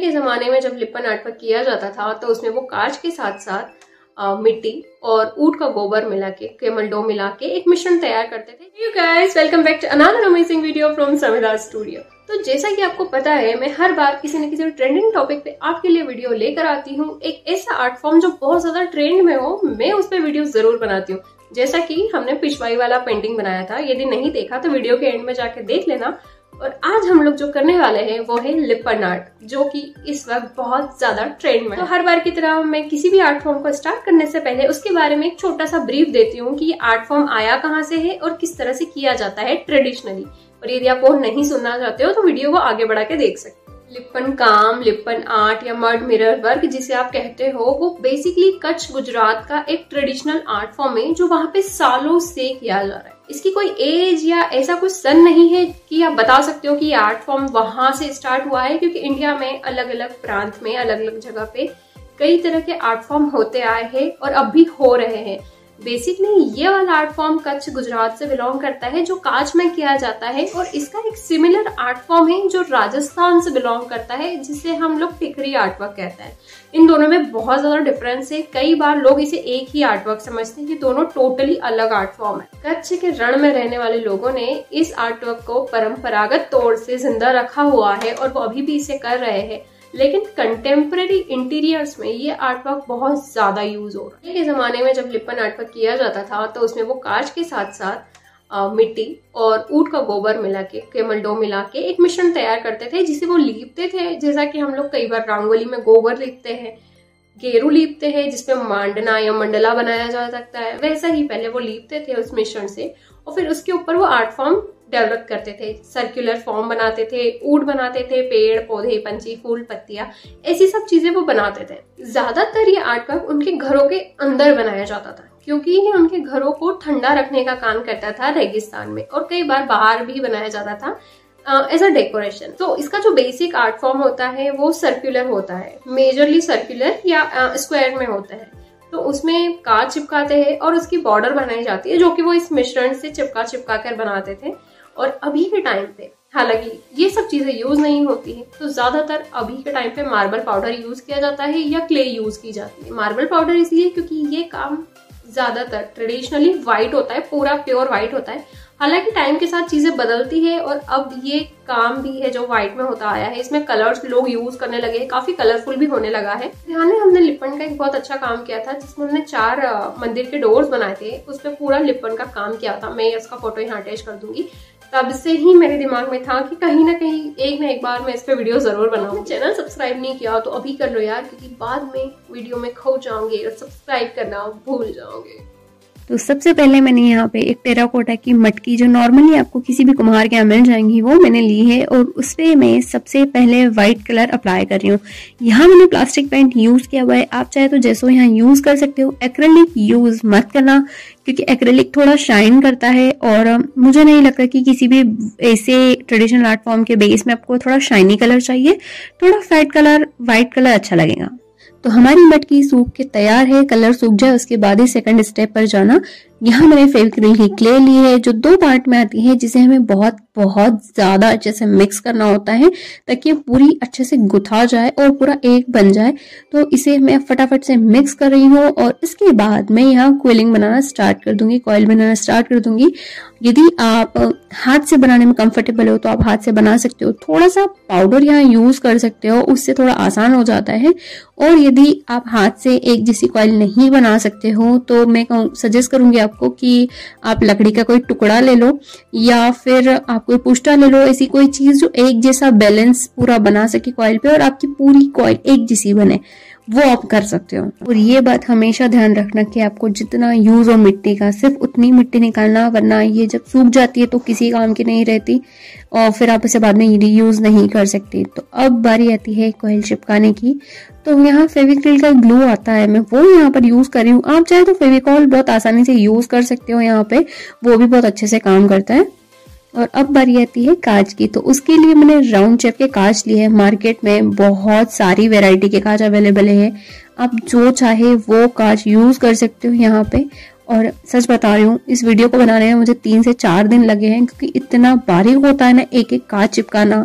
के ज़माने में जब लिपन आर्ट वर्क किया जाता था तो उसमें वो कांच के साथ साथ मिट्टी और ऊंट का गोबर मिला के कैमल डो मिला के एक मिश्रण तैयार करते थे। You guys, welcome back to another amazing video from Samidha studio. तो जैसा कि आपको पता है, मैं हर बार किसी न किसी ट्रेंडिंग टॉपिक पे आपके लिए वीडियो लेकर आती हूँ। एक ऐसा आर्ट फॉर्म जो बहुत ज्यादा ट्रेंड में हो, मैं उस पर वीडियो जरूर बनाती हूँ। जैसा कि हमने पिछवाई वाला पेंटिंग बनाया था, यदि नहीं देखा तो वीडियो के एंड में जाके देख लेना। और आज हम लोग जो करने वाले हैं वो है लिपन आर्ट, जो कि इस वक्त बहुत ज्यादा ट्रेंड में है। तो हर बार की तरह मैं किसी भी आर्ट फॉर्म को स्टार्ट करने से पहले उसके बारे में एक छोटा सा ब्रीफ देती हूँ कि ये आर्ट फॉर्म आया कहाँ से है और किस तरह से किया जाता है ट्रेडिशनली। और यदि आप वो नहीं सुनना चाहते हो तो वीडियो को आगे बढ़ा के देख सकते हो। लिपन काम, लिपन आर्ट या मड मिरर वर्क जिसे आप कहते हो, वो बेसिकली कच्छ गुजरात का एक ट्रेडिशनल आर्ट फॉर्म है जो वहां पे सालों से किया जा रहा है। इसकी कोई एज या ऐसा कुछ सन नहीं है कि आप बता सकते हो कि ये आर्ट फॉर्म वहां से स्टार्ट हुआ है, क्योंकि इंडिया में अलग अलग प्रांत में अलग अलग जगह पे कई तरह के आर्ट फॉर्म होते आए हैं और अब भी हो रहे हैं। बेसिकली ये वाला आर्ट फॉर्म कच्छ गुजरात से बिलोंग करता है, जो कांच में किया जाता है। और इसका एक सिमिलर आर्ट फॉर्म है जो राजस्थान से बिलोंग करता है, जिसे हम लोग टिकरी आर्ट वर्क कहते हैं। इन दोनों में बहुत ज्यादा डिफरेंस है। कई बार लोग इसे एक ही आर्ट वर्क समझते हैं कि दोनों टोटली अलग आर्ट फॉर्म है। कच्छ के रण में रहने वाले लोगों ने इस आर्ट वर्क को परंपरागत तौर से जिंदा रखा हुआ है और वो अभी भी इसे कर रहे हैं। लेकिन कंटेम्प्रेरी इंटीरियर्स में ये आर्ट वर्क बहुत ज्यादा यूज हो रहा है। के जमाने में जब लिपन आर्ट वर्क किया जाता था तो उसमें वो कांच के साथ साथ मिट्टी और ऊंट का गोबर मिला के कैमल डो मिला के एक मिश्रण तैयार करते थे, जिसे वो लीपते थे। जैसा कि हम लोग कई बार रंगोली में गोबर लीपते हैं, गेरू लीपते हैं जिसपे मांडना या मंडला बनाया जा सकता है, वैसा ही पहले वो लीपते थे उस मिश्रण से। और फिर उसके ऊपर वो आर्ट फॉर्म डेवलप करते थे, सर्कुलर फॉर्म बनाते थे, ऊंट बनाते थे, पेड़ पौधे पंछी फूल पत्तियां, ऐसी सब चीजें वो बनाते थे। ज्यादातर ये आर्ट वर्क उनके घरों के अंदर बनाया जाता था, क्योंकि ये उनके घरों को ठंडा रखने का काम करता था रेगिस्तान में। और कई बार बाहर भी बनाया जाता था एज अ डेकोरेशन। तो इसका जो बेसिक आर्ट फॉर्म होता है वो सर्कुलर होता है, मेजरली सर्कुलर या स्क्वायर में होता है। तो उसमें कांच चिपकाते हैं और उसकी बॉर्डर बनाई जाती है, जो कि वो इस मिश्रण से चिपका कर बनाते थे। और अभी के टाइम पे हालांकि ये सब चीजें यूज नहीं होती है, तो ज्यादातर अभी के टाइम पे मार्बल पाउडर यूज किया जाता है या क्ले यूज की जाती है। मार्बल पाउडर इसलिए क्योंकि ये काम ज्यादातर ट्रेडिशनली व्हाइट होता है, पूरा प्योर व्हाइट होता है। हालांकि टाइम के साथ चीजें बदलती है और अब ये काम भी है जो व्हाइट में होता आया है। इसमें कलर्स लोग यूज करने लगे हैं, काफी कलरफुल भी होने लगा है। ध्यान में हमने लिपन का एक बहुत अच्छा काम किया था, जिसमें हमने 4 मंदिर के डोर्स बनाए थे। उस पर पूरा लिपन का काम किया था। मैं उसका फोटो यहाँ अटैच कर दूंगी। तब से ही मेरे दिमाग में था कि कहीं ना कहीं एक ना एक बार मैं इस पे वीडियो जरूर बनाऊं। चैनल सब्सक्राइब नहीं किया तो अभी कर लो यार, क्योंकि बाद में वीडियो में खो जाओगे और सब्सक्राइब करना भूल जाओगे। तो सबसे पहले मैंने यहाँ पे एक टेराकोटा की मटकी, जो नॉर्मली आपको किसी भी कुम्हार के यहाँ मिल जाएंगी, वो मैंने ली है। और उस पे मैं सबसे पहले व्हाइट कलर अप्लाई कर रही हूँ। यहाँ मैंने प्लास्टिक पेंट यूज किया हुआ है, आप चाहे तो जैसो यहाँ यूज कर सकते हो। एक्रेलिक यूज मत करना, क्योंकि एक्रेलिक थोड़ा शाइन करता है और मुझे नहीं लगता कि किसी भी ऐसे ट्रेडिशनल आर्ट फॉर्म के बेस में आपको थोड़ा शाइनी कलर चाहिए। थोड़ा फेड कलर, व्हाइट कलर अच्छा लगेगा। तो हमारी मटकी सूख के तैयार है। कलर सूख जाए उसके बाद ही सेकंड स्टेप पर जाना। यहाँ मैंने फेविक्रिल की क्ले ली है, जो 2 पार्ट में आती है, जिसे हमें बहुत बहुत ज्यादा अच्छे से मिक्स करना होता है ताकि ये पूरी अच्छे से गुथा जाए और पूरा एक बन जाए। तो इसे मैं फटाफट से मिक्स कर रही हूँ और इसके बाद मैं यहाँ क्विलिंग बनाना स्टार्ट कर दूंगी, कॉइल बनाना स्टार्ट कर दूंगी। यदि आप हाथ से बनाने में कंफर्टेबल हो तो आप हाथ से बना सकते हो। थोड़ा सा पाउडर यहाँ यूज कर सकते हो, उससे थोड़ा आसान हो जाता है। और यदि आप हाथ से एक जैसी कॉइल नहीं बना सकते हो तो मैं सजेस्ट करूंगी आपको कि आप लकड़ी का कोई टुकड़ा ले लो या फिर आप कोई पुष्टा ले लो, ऐसी कोई चीज जो एक जैसा बैलेंस पूरा बना सके कॉइल पे और आपकी पूरी कॉइल एक जैसी बने, वो आप कर सकते हो। और ये बात हमेशा ध्यान रखना कि आपको जितना यूज हो मिट्टी का, सिर्फ उतनी मिट्टी निकालना, वरना ये जब सूख जाती है तो किसी काम की नहीं रहती और फिर आप इसे बाद में रीयूज नहीं कर सकती। तो अब बारी आती है कॉइल चिपकाने की। तो यहाँ फेविक्रिल का ग्लू आता है, मैं वो यहाँ पर यूज कर रही हूँ। आप चाहे तो फेविकॉल बहुत आसानी से यूज कर सकते हो यहाँ पे, वो भी बहुत अच्छे से काम करता है। और अब बारी आती है कांच की। तो उसके लिए मैंने राउंड शेप के कांच लिए हैं। मार्केट में बहुत सारी वैरायटी के कांच अवेलेबल है, आप जो चाहे वो कांच यूज कर सकते हो यहाँ पे। और सच बता रही हूँ, इस वीडियो को बनाने में मुझे 3 से 4 दिन लगे हैं, क्योंकि इतना बारीक होता है ना एक एक कांच चिपकाना,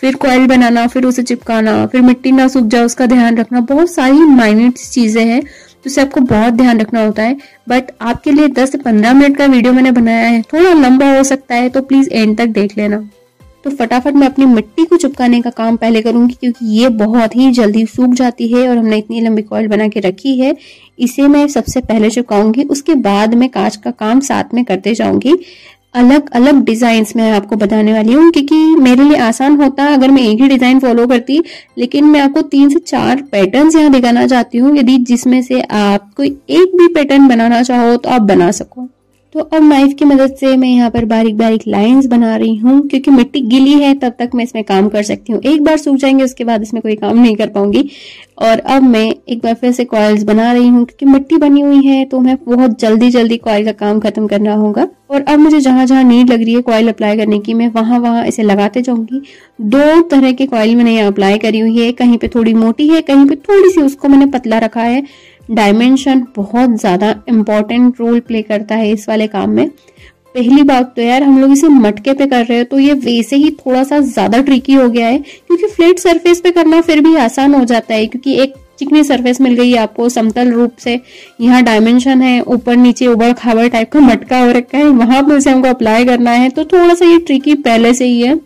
फिर कॉइल बनाना, फिर उसे चिपकाना, फिर मिट्टी ना सूख जाए उसका ध्यान रखना, बहुत सारी माइन्यूट चीजें हैं जिसे आपको बहुत ध्यान रखना होता है। बट आपके लिए 10 से 15 मिनट का वीडियो मैंने बनाया है, थोड़ा लंबा हो सकता है, तो प्लीज एंड तक देख लेना। तो फटाफट मैं अपनी मिट्टी को चिपकाने का काम पहले करूंगी, क्योंकि ये बहुत ही जल्दी सूख जाती है और हमने इतनी लंबी कॉइल बना के रखी है। इसे मैं सबसे पहले चिपकाऊंगी, उसके बाद मैं कांच का काम साथ में करते जाऊंगी। अलग अलग डिजाइन मैं आपको बताने वाली हूँ, क्योंकि मेरे लिए आसान होता अगर मैं एक ही डिजाइन फॉलो करती, लेकिन मैं आपको 3 से 4 पैटर्न्स यहाँ दिखाना चाहती हूँ, यदि जिसमें से आप कोई एक भी पैटर्न बनाना चाहो तो आप बना सको। तो अब नाइफ की मदद से मैं यहाँ पर बारीक बारीक लाइंस बना रही हूँ, क्योंकि मिट्टी गीली है तब तक मैं इसमें काम कर सकती हूँ। एक बार सूख जाएंगे उसके बाद इसमें कोई काम नहीं कर पाऊंगी। और अब मैं एक बार फिर से कॉइल्स बना रही हूँ, क्योंकि मिट्टी बनी हुई है तो मैं बहुत जल्दी जल्दी कॉइल का काम खत्म करना होगा। और अब मुझे जहां जहां नीड लग रही है कॉइल अप्लाई करने की, मैं वहां वहां इसे लगाते जाऊंगी। 2 तरह के कॉइल मैंने यहाँ अप्लाई करी हुई है, कहीं पे थोड़ी मोटी है, कहीं पे थोड़ी सी उसको मैंने पतला रखा है। डायमेंशन बहुत ज्यादा इंपॉर्टेंट रोल प्ले करता है इस वाले काम में। पहली बात तो यार हम लोग इसे मटके पे कर रहे हैं, तो ये वैसे ही थोड़ा सा ज्यादा ट्रिकी हो गया है, क्योंकि फ्लैट सरफेस पे करना फिर भी आसान हो जाता है, क्योंकि एक चिकनी सरफेस मिल गई है आपको समतल रूप से। यहाँ डायमेंशन है, ऊपर नीचे उबड़ खाबड़ टाइप का मटका हो रखा है, वहां पे उसे हमको अप्लाई करना है, तो थोड़ा सा ये ट्रिकी पहले से ही है।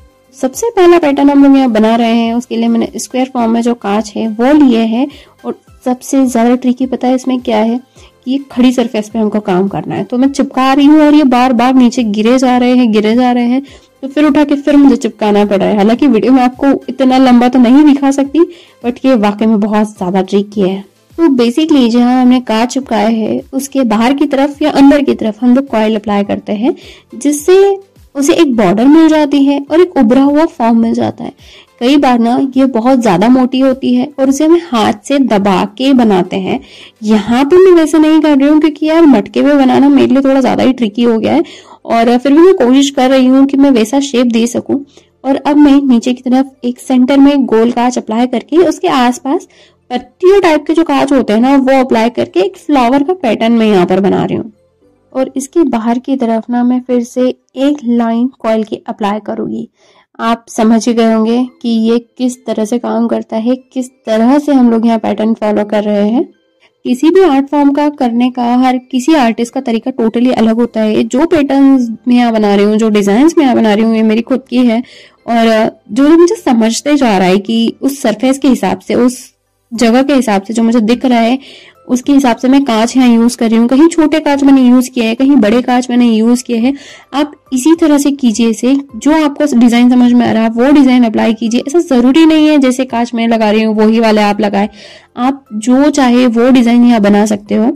सबसे पहला पैटर्न हम लोग यहाँ बना रहे हैं, उसके लिए मैंने स्क्वायर फॉर्म में जो कांच है वो लिए है। और सबसे ज्यादा ट्रिकी पता है इसमें क्या है, कि ये खड़ी सरफेस पे हमको काम करना है। तो मैं चिपका रही हूँ और ये बार बार नीचे गिरे जा रहे हैं, तो फिर उठा के फिर मुझे चिपकाना पड़ रहा है। हालांकि वीडियो में आपको इतना लंबा तो नहीं दिखा सकती, बट ये वाकई में बहुत ज्यादा ट्रिकी है। तो बेसिकली जहाँ हमने कांच चिपकाया है उसके बाहर की तरफ या अंदर की तरफ हम लोग कॉइल अप्लाई करते हैं, जिससे उसे एक बॉर्डर मिल जाती है और एक उभरा हुआ फॉर्म मिल जाता है। कई बार ना ये बहुत ज्यादा मोटी होती है और उसे हमें हाथ से दबा के बनाते हैं। यहाँ पे मैं वैसे नहीं कर रही हूँ, क्योंकि यार मटके में बनाना मेरे लिए थोड़ा ज्यादा ही ट्रिकी हो गया है, और फिर भी मैं कोशिश कर रही हूँ कि मैं वैसा शेप दे सकूं। और अब मैं नीचे की तरफ एक सेंटर में गोल कांच अप्लाई करके उसके आसपास पत्तियों टाइप के जो कांच होते हैं ना, वो अप्लाई करके एक फ्लावर का पैटर्न मैं यहाँ पर बना रही हूँ। और इसके बाहर की तरफ ना मैं फिर से एक लाइन कॉइल की अप्लाई करूंगी। आप समझ ही गए होंगे कि ये किस तरह से काम करता है, किस तरह से हम लोग यहाँ पैटर्न फॉलो कर रहे हैं। किसी भी आर्ट फॉर्म का करने का हर किसी आर्टिस्ट का तरीका टोटली अलग होता है। जो पैटर्न्स मैं यहाँ बना रही हूँ, जो डिजाइन मैं यहाँ बना रही हूँ, ये मेरी खुद की है, और जो मुझे समझते जा रहा है कि उस सरफेस के हिसाब से, उस जगह के हिसाब से जो मुझे दिख रहा है, उसके हिसाब से मैं कांच यहाँ यूज कर रही हूँ। कहीं छोटे कांच मैंने यूज किया है, कहीं बड़े कांच मैंने यूज किए हैं। आप इसी तरह से कीजिए इसे, जो आपको डिजाइन समझ में आ रहा है वो डिजाइन अप्लाई कीजिए। ऐसा जरूरी नहीं है जैसे कांच मैं लगा रही हूँ वही वाले आप लगाए, आप जो चाहे वो डिजाइन यहाँ बना सकते हो।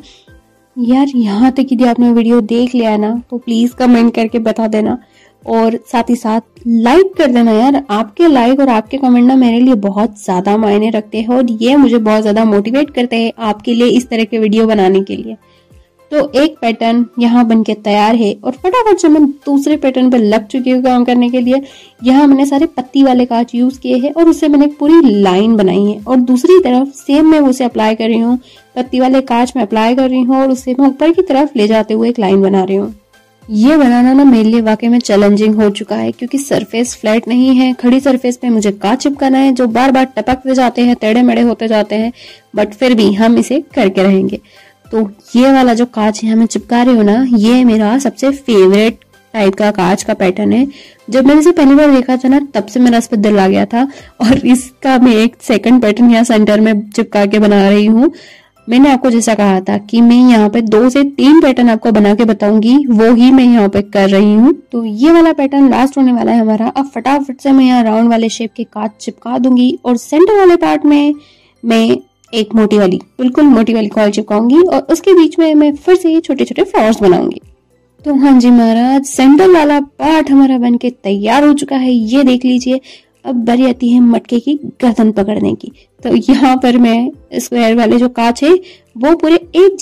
यार यहाँ तक यदि आपने वीडियो देख लिया ना, तो प्लीज कमेंट करके बता देना, और साथ ही साथ लाइक कर देना। यार आपके लाइक और आपके कमेंट ना मेरे लिए बहुत ज्यादा मायने रखते हैं, और ये मुझे बहुत ज्यादा मोटिवेट करते हैं आपके लिए इस तरह के वीडियो बनाने के लिए। तो एक पैटर्न यहाँ बनके तैयार है, और फटाफट से मैं दूसरे पैटर्न पर लग चुकी हूँ काम करने के लिए। यहाँ मैंने सारे पत्ती वाले कांच यूज किए हैं और उससे मैंने पूरी लाइन बनाई है, और दूसरी तरफ सेम मैं उसे अप्लाई कर रही हूँ। पत्ती वाले कांच में अप्लाई कर रही हूँ और उससे मैं ऊपर की तरफ ले जाते हुए एक लाइन बना रही हूँ। ये बनाना ना मेरे लिए वाकई में चैलेंजिंग हो चुका है, क्योंकि सरफेस फ्लैट नहीं है। खड़ी सरफेस पे मुझे कांच चिपकाना है जो बार बार टपकते जाते हैं, टेढ़े मेढ़े होते जाते हैं, बट फिर भी हम इसे करके रहेंगे। तो ये वाला जो कांच यहाँ मैं चिपका रही हूँ ना, ये मेरा सबसे फेवरेट टाइप का कांच का पैटर्न है। जब मैंने इसे पहली बार देखा था ना, तब से मेरा इस पर दिल आ गया था, और इसका मैं एक सेकंड पैटर्न यहाँ सेंटर में चिपका के बना रही हूँ। मैंने आपको जैसा कहा था कि मैं यहाँ पे 2 से 3 पैटर्न आपको बना के बताऊंगी, वो ही मैं यहाँ पे कर रही हूँ। तो ये वाला पैटर्न लास्ट होने वाला है हमारा। अब फटाफट से मैं यहाँ राउंड वाले शेप के कांच चिपका दूंगी, और सेंटर वाले पार्ट में मैं एक मोटी वाली, बिल्कुल मोटी वाली कॉइल चिपकाऊंगी, और उसके बीच में मैं फिर से छोटे छोटे फ्लावर्स बनाऊंगी। तो हाँ जी महाराज, सेंटर वाला पार्ट हमारा बनके तैयार हो चुका है, ये देख लीजिए। अब बारी आती है मटके की गर्दन पकड़ने की। तो यहाँ पर मैं स्क्वायर वाले जो कांच है वो पूरे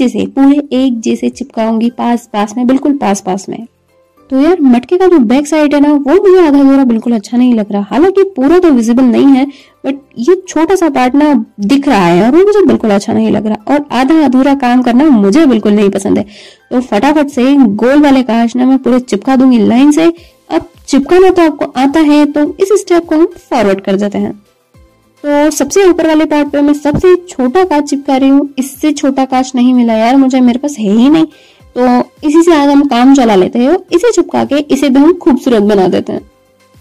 एक जैसे चिपकाऊंगी, पास में, बिल्कुल पास में। तो यार मटके का जो बैक साइड है ना, वो मुझे आधा अधूरा बिल्कुल अच्छा नहीं लग रहा। हालांकि पूरा तो विजिबल नहीं है, बट ये छोटा सा पार्ट ना दिख रहा है और वो मुझे बिल्कुल अच्छा नहीं लग रहा, और आधा अधूरा काम करना मुझे बिल्कुल नहीं पसंद है। तो फटाफट से गोल वाले कांच ना मैं पूरे चिपका दूंगी लाइन से, अब चिपकाना तो आपको आता है, तो इस स्टेप को हम फॉरवर्ड कर देते हैं। तो सबसे ऊपर वाले पार्ट पे मैं सबसे छोटा कांच चिपका रही हूँ। इससे छोटा कांच नहीं मिला यार मुझे, मेरे पास है ही नहीं, तो इसी से आज हम काम चला लेते हैं। इसे चिपका के इसे भी हम खूबसूरत बना देते हैं।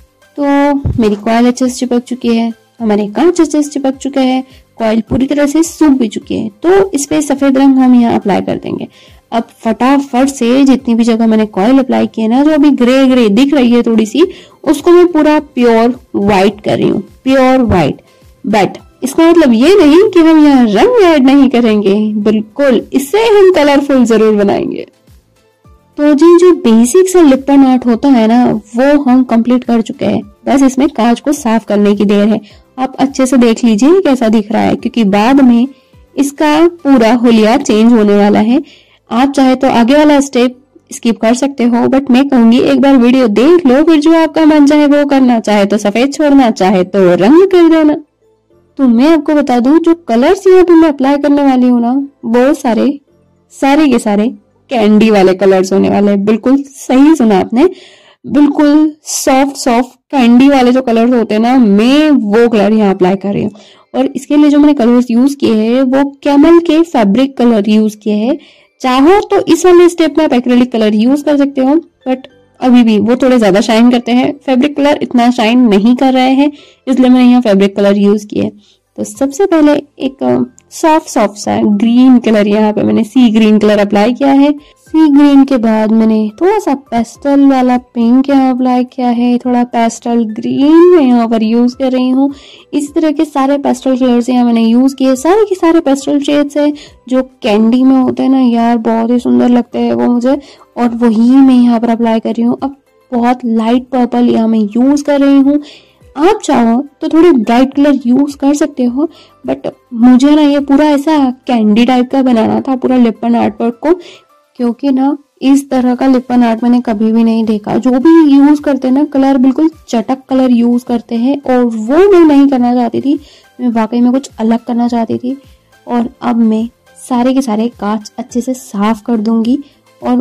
तो मेरी कॉइल अच्छे से चिपक चुकी है, हमारे कांच अच्छे से चिपक चुके हैं, कॉइल पूरी तरह से सूख भी चुकी है। तो इस पे सफेद रंग हम यहाँ अप्लाई कर देंगे। अब फटाफट से जितनी भी जगह मैंने कॉइल अप्लाई की है ना, जो अभी ग्रे ग्रे दिख रही है थोड़ी सी, उसको मैं पूरा प्योर व्हाइट कर रही हूँ, प्योर व्हाइट। बट इसका मतलब ये नहीं कि हम यहाँ रंग ऐड नहीं करेंगे, बिल्कुल इससे हम कलरफुल जरूर बनाएंगे। तो जी जो बेसिक सा लिपन आर्ट होता है ना, वो हम कंप्लीट कर चुके हैं। बस इसमें कांच को साफ करने की देर है। आप अच्छे से देख लीजिए कैसा दिख रहा है, क्योंकि बाद में इसका पूरा हुलिया चेंज होने वाला है। आप चाहे तो आगे वाला स्टेप स्किप कर सकते हो, बट मैं कहूंगी एक बार वीडियो देख लो, फिर जो आपका मन चाहे वो करना, चाहे तो सफेद छोड़ना, चाहे तो रंग कर देना। तो मैं आपको बता दूं, जो कलर्स यहाँ पे मैं अप्लाई करने वाली हूँ ना, वो सारे के सारे कैंडी वाले कलर्स होने वाले हैं। बिल्कुल सही सुना आपने, बिल्कुल सॉफ्ट कैंडी वाले जो कलर्स होते हैं ना, मैं वो कलर यहाँ अप्लाई कर रही हूँ। और इसके लिए जो मैंने कलर्स यूज किए हैं वो कैमल के फैब्रिक कलर यूज किए हैं। चाहो तो इस वाले स्टेप में आप एक्रेलिक कलर यूज कर सकते हो, बट अभी भी वो थोड़े ज्यादा शाइन करते हैं। फैब्रिक कलर इतना शाइन नहीं कर रहे हैं, इसलिए मैंने यहाँ फैब्रिक कलर यूज किए। तो सबसे पहले एक सॉफ्ट सा ग्रीन कलर यहाँ पे मैंने सी ग्रीन कलर अप्लाई किया है। सी ग्रीन के बाद मैंने थोड़ा सा पेस्टल वाला पिंक यहाँ अप्लाई किया है, थोड़ा पेस्टल ग्रीन मैं यहाँ पर यूज कर रही हूँ। इस तरह के सारे पेस्टल कलर्स यहाँ मैंने यूज किए। सारे के सारे पेस्टल शेड्स है जो कैंडी में होते हैं ना यार, बहुत ही सुंदर लगते हैं वो मुझे, और वही मैं यहाँ पर अप्लाई कर रही हूँ। अब बहुत लाइट पर्पल यहाँ मैं यूज कर रही हूँ। आप चाहो तो थोड़ी ब्राइट कलर यूज कर सकते हो, बट मुझे ना ये पूरा ऐसा कैंडी टाइप का बनाना था पूरा लिपन आर्ट वर्क को, क्योंकि ना इस तरह का लिपन आर्ट मैंने कभी भी नहीं देखा। जो भी यूज करते हैं ना कलर, बिल्कुल चटक कलर यूज करते हैं, और वो मैं नहीं करना चाहती थी। मैं वाकई में कुछ अलग करना चाहती थी। और अब मैं सारे के सारे कांच अच्छे से साफ कर दूंगी, और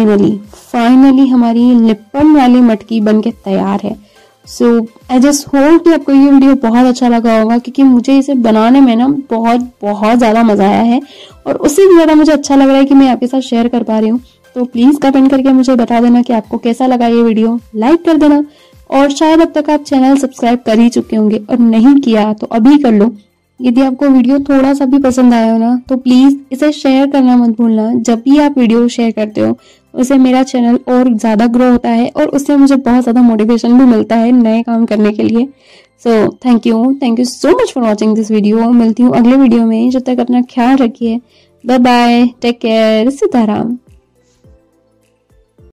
फाइनली हमारी लिपन वाली मटकी बनके तैयार है। सो आई जस्ट होप कि आपको ये वीडियो बहुत अच्छा लगा होगा, क्योंकि मुझे इसे बनाने में ना बहुत ज़्यादा मज़ा आया है, और उससे भी ज़्यादा मुझे अच्छा लग रहा है कि मैं आपके साथ शेयर कर पा रही हूँ। तो प्लीज़ कमेंट करके मुझे बता देना कि आपको कैसा लगा ये वीडियो, लाइक कर देना, और शायद अब तक आप चैनल सब्सक्राइब कर ही चुके होंगे, और नहीं किया तो अभी कर लो। यदि आपको वीडियो थोड़ा सा भी पसंद आया हो ना, तो प्लीज़ इसे शेयर करना मत भूलना। जब भी आप वीडियो शेयर करते हो उससे मेरा चैनल और ज़्यादा ग्रो होता है, और उससे मुझे बहुत ज़्यादा मोटिवेशन भी मिलता है नए काम करने के लिए। So thank you so much for watching this video. मिलती हूँ अगले वीडियो में, जब तक अपना ख्याल रखिए। Bye bye, take care, Sitaram.